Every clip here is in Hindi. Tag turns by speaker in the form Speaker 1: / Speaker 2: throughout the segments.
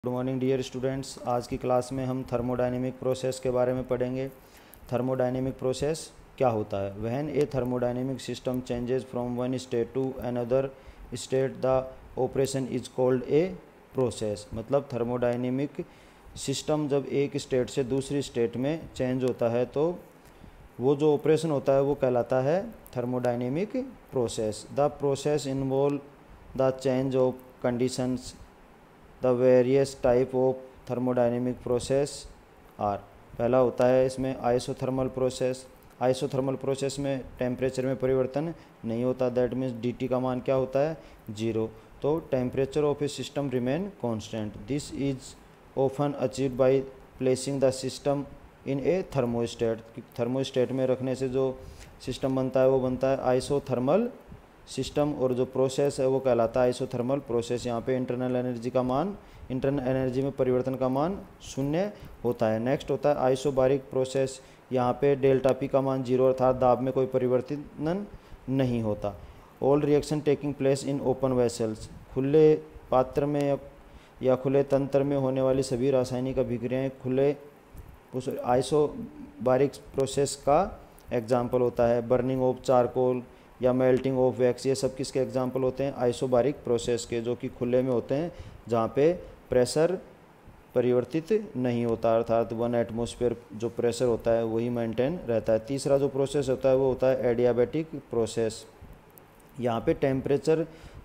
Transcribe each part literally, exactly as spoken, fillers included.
Speaker 1: Good morning dear students. आज की क्लास में हम थर्मोडायनेमिक प्रोसेस के बारे में पढ़ेंगे। थर्मोडायनेमिक प्रोसेस क्या होता है? When a thermodynamic system changes from one state to another state the operation is called a process. मतलब थर्मोडायनेमिक सिस्टम जब एक स्टेट से दूसरी स्टेट में चेंज होता है तो वो जो ऑपरेशन होता है वो कहलाता है thermodynamic process. The process involve the change of conditions. The various type of thermodynamic process are. पहला होता है इसमें आइसोथर्मल प्रोसेस। आइसोथर्मल प्रोसेस में टेम्परेचर में परिवर्तन नहीं होता, दैट मीन्स डी टी का मान क्या होता है? जीरो। तो temperature of a system remain constant. This is often achieved by placing the system in a thermostat. Thermostat में रखने से जो सिस्टम बनता है वो बनता है आइसोथर्मल सिस्टम, और जो प्रोसेस है वो कहलाता है आइसोथर्मल प्रोसेस। यहाँ पे इंटरनल एनर्जी का मान, इंटरनल एनर्जी में परिवर्तन का मान शून्य होता है। नेक्स्ट होता है आइसोबारिक प्रोसेस। यहाँ पे डेल्टा पी का मान जीरो अर्थात दाब में कोई परिवर्तन नहीं होता। All reaction taking place in open vessels. खुले पात्र में या खुले तंत्र में होने वाली सभी रासायनिक अभिक्रियाएँ खुले उस आइसोबारिक प्रोसेस का एग्जाम्पल होता है। बर्निंग ऑफ चारकोल या मेल्टिंग ऑफ वैक्स, ये सब किसके एग्जाम्पल होते हैं? आइसोबारिक प्रोसेस के, जो कि खुले में होते हैं जहाँ पे प्रेशर परिवर्तित नहीं होता, अर्थात वन एटमॉस्फेयर जो प्रेशर होता है वही मेंटेन रहता है। तीसरा जो प्रोसेस होता है वो होता है एडियाबैटिक प्रोसेस। यहाँ पे टेम्परेचर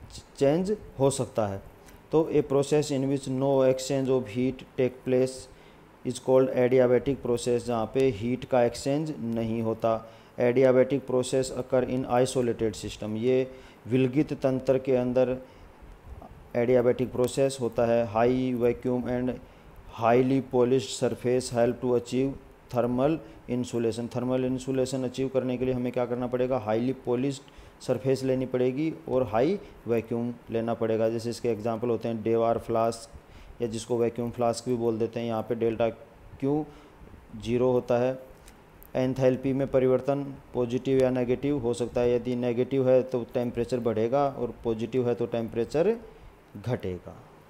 Speaker 1: चेंज हो सकता है। तो a process in which no exchange of heat take place is called adiabatic process, जहाँ पे हीट का एक्सचेंज नहीं होता। Adiabatic process occur in isolated system. ये विलगित तंत्र के अंदर एडियाबैटिक प्रोसेस होता है। High vacuum and highly polished surface help to achieve thermal insulation. Thermal insulation achieve करने के लिए हमें क्या करना पड़ेगा? हाईली पॉलिश्ड सरफेस लेनी पड़ेगी और हाई वैक्यूम लेना पड़ेगा। जैसे इसके एग्जांपल होते हैं डेवार फ्लास्क, या जिसको वैक्यूम फ्लास्क भी बोल देते हैं। यहाँ पे डेल्टा क्यू जीरो होता है। एंथैल्पी में परिवर्तन पॉजिटिव या नेगेटिव हो सकता है। यदि नेगेटिव है तो टेम्परेचर बढ़ेगा और पॉजिटिव है तो टेम्परेचर घटेगा।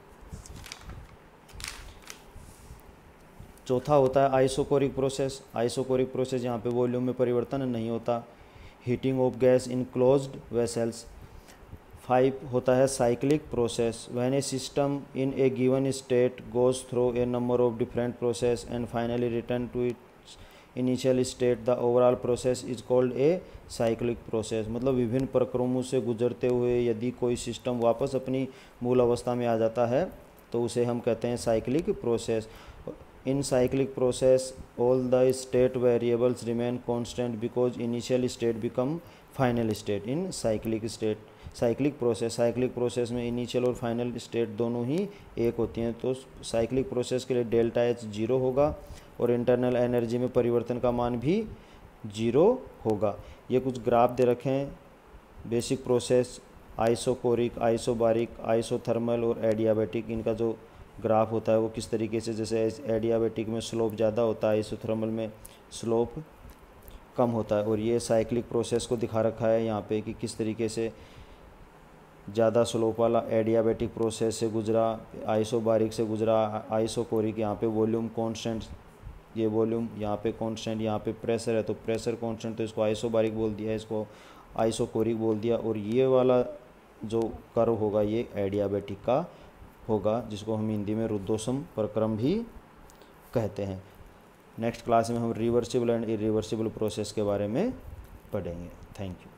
Speaker 1: चौथा होता है आइसोकोरिक प्रोसेस। आइसोकोरिक प्रोसेस यहाँ पे वॉल्यूम में परिवर्तन नहीं होता। Heating of gas in closed vessels. Five होता है cyclic process. When a system in a given state goes through a number of different process and finally return to it initial state the overall process is called a cyclic process. मतलब विभिन्न प्रक्रमों से गुजरते हुए यदि कोई सिस्टम वापस अपनी मूल अवस्था में आ जाता है तो उसे हम कहते हैं cyclic process. In cyclic process all the state variables remain constant because initial state become final state in cyclic state cyclic process. Cyclic process में इनिशियल और फाइनल स्टेट दोनों ही एक होती हैं। तो साइक्लिक प्रोसेस के लिए डेल्टा एच जीरो होगा और इंटरनल एनर्जी में परिवर्तन का मान भी जीरो होगा। ये कुछ ग्राफ दे रखे हैं। Basic process isochoric, isobaric, isothermal और एडियाबैटिक, इनका जो ग्राफ होता है वो किस तरीके से, जैसे एडियाबैटिक में स्लोप ज़्यादा होता है, आइसोथर्मल में स्लोप कम होता है। और ये साइक्लिक प्रोसेस को दिखा रखा है यहाँ पे कि किस तरीके से ज़्यादा स्लोप वाला एडियाबैटिक प्रोसेस से गुजरा, आइसोबारिक से गुजरा, आइसोकोरिक यहाँ पे वॉल्यूम कांस्टेंट, ये वॉल्यूम यहाँ पे कांस्टेंट, यहाँ पे प्रेशर है तो प्रेशर कांस्टेंट, तो इसको आइसोबारिक बोल दिया, इसको आइसोकोरिक बोल दिया। और ये वाला जो कर्व होगा ये एडियाबैटिक का होगा, जिसको हम हिंदी में रुद्धोष्म प्रक्रम भी कहते हैं। नेक्स्ट क्लास में हम रिवर्सिबल एंड इरिवर्सिबल प्रोसेस के बारे में पढ़ेंगे। Thank you.